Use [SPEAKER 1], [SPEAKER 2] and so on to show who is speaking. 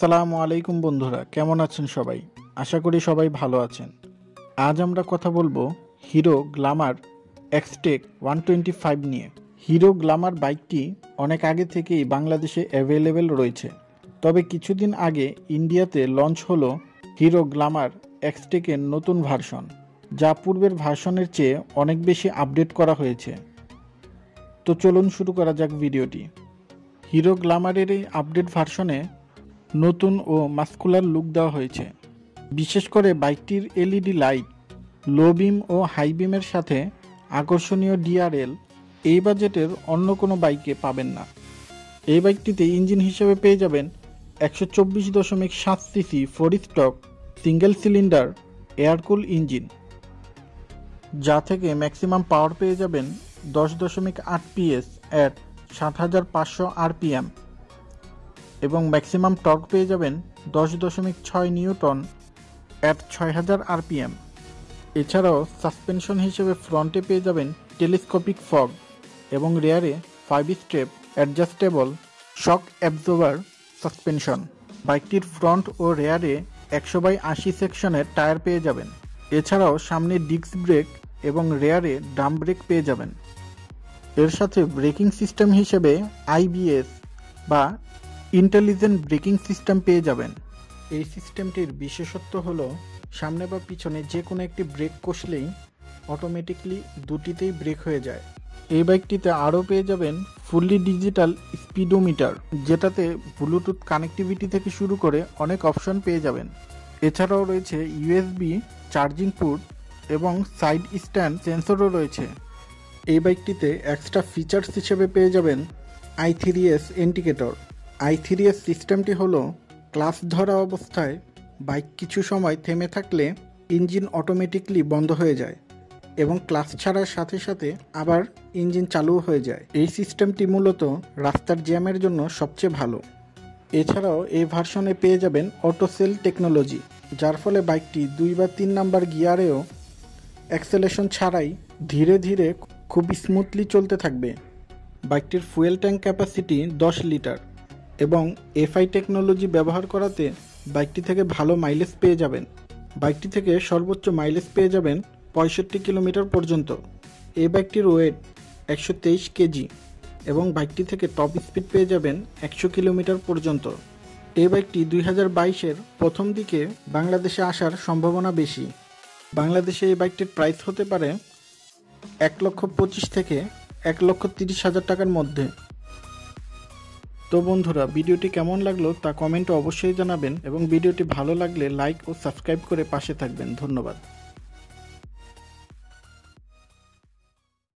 [SPEAKER 1] আসসালামু আলাইকুম বন্ধুরা, কেমন আছেন সবাই? আশা করি সবাই ভালো আছেন। আজ আমরা কথা বলবো হিরো গ্ল্যামার এক্সটেক 125 নিয়ে। হিরো গ্ল্যামার বাইকটি অনেক আগে থেকেই বাংলাদেশে অ্যাভেলেবেল রয়েছে, তবে কিছুদিন আগে ইন্ডিয়াতে লঞ্চ হলো হিরো গ্ল্যামার এক্সটেকের নতুন ভার্সন, যা পূর্বের ভার্সনের চেয়ে অনেক বেশি আপডেট করা হয়েছে। তো চলুন শুরু করা যাক ভিডিওটি। হিরো গ্ল্যামারের এই আপডেট ভার্সনে নতুন ও মাস্কুলার লুক দেওয়া হয়েছে। বিশেষ করে বাইকটির এলইডি লাইট, লো বিম ও হাই বিমের সাথে আকর্ষণীয় ডিআরএল এই বাজেটের অন্য কোনো বাইকে পাবেন না। এই বাইকটিতে ইঞ্জিন হিসেবে পেয়ে যাবেন 124.7 cc 4 stroke single cylinder air cool engine, যা থেকে ম্যাক্সিমাম পাওয়ার পেয়ে যাবেন 10.8 PS অ্যাট 7500 RPM এবং ম্যাক্সিমাম টর্ক পেয়ে যাবেন 10.6 নিউটন অ্যাট 6000 RPM। এছাড়াও সাসপেনশন হিসেবে ফ্রন্টে পেয়ে যাবেন টেলিস্কোপিক ফগ এবং রেয়ারে 5 step adjustable shock absorber suspension. বাইকটির ফ্রন্ট ও রেয়ারে 100/80 সেকশনের টায়ার পেয়ে যাবেন। এছাড়াও সামনে ডিস্ক ব্রেক এবং রেয়ারে ড্রাম ব্রেক পেয়ে যাবেন। এর সাথে ব্রেকিং সিস্টেম হিসেবে আইবিএস বা ইন্টেলিজেন্ট ব্রেকিং সিস্টেম পেয়ে যাবেন। এই সিস্টেমটির বিশেষত্ব হলো সামনে বা পিছনে যে কোনো একটি ব্রেক কষলেই অটোমেটিকলি দুটিতেই ব্রেক হয়ে যায়। এই বাইকটিতে আরও পেয়ে যাবেন ফুললি ডিজিটাল স্পিডোমিটার, যেটাতে ব্লুটুথ কানেক্টিভিটি থেকে শুরু করে অনেক অপশন পেয়ে যাবেন। এছাড়াও রয়েছে ইউএসবি চার্জিং পোর্ট এবং সাইড স্ট্যান্ড সেন্সরও রয়েছে। এই বাইকটিতে এক্সট্রা ফিচার্স হিসেবে পেয়ে যাবেন i3s ইন্ডিকেটর। i3s সিস্টেমটি হলো ক্লাচ ধরা অবস্থায় বাইক কিছু সময় থেমে থাকলে ইঞ্জিন অটোমেটিকলি বন্ধ হয়ে যায় এবং ক্লাচ ছাড়ার সাথে সাথে আবার ইঞ্জিন চালু হয়ে যায়। এই সিস্টেমটি মূলত রাস্তার জ্যামের জন্য সবচেয়ে ভালো। এছাড়াও এই ভার্সনে পেয়ে যাবেন অটো সেল টেকনোলজি, যার ফলে বাইকটি 2 বা 3 নাম্বার গিয়ারেও অ্যাক্সেলেশন ছাড়াই ধীরে ধীরে খুব স্মুথলি চলতে থাকবে। বাইকটির ফুয়েল ট্যাঙ্ক ক্যাপাসিটি 10 লিটার এবং এফআই টেকনোলজি ব্যবহার করাতে বাইকটি থেকে ভালো মাইলেজ পেয়ে যাবেন। বাইকটি থেকে সর্বোচ্চ মাইলেজ পেয়ে যাবেন 65 কিলোমিটার পর্যন্ত। এই বাইকটির ওয়েট 123 কেজি এবং বাইকটি থেকে টপ স্পিড পেয়ে যাবেন 100 কিলোমিটার পর্যন্ত। এই বাইকটি 2022-এর প্রথম দিকে বাংলাদেশে আসার সম্ভাবনা বেশি। বাংলাদেশে এই বাইকটির প্রাইস হতে পারে 1,25,000 থেকে 1,30,000 টাকার মধ্যে। তো বন্ধুরা, ভিডিওটি কেমন লাগলো তা কমেন্টে অবশ্যই জানাবেন এবং ভিডিওটি ভালো লাগলে লাইক ও সাবস্ক্রাইব করে পাশে থাকবেন। ধন্যবাদ।